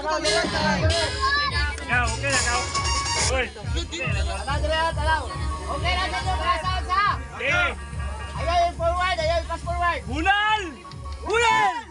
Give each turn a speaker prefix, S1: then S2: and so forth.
S1: Ikaw, okay na ikaw. Uy.
S2: Okay na sa inyo, kasaon sa.
S1: Okay.
S2: Ayaw yung forward, ayaw yung pass forward.
S1: Bunal! Bunal!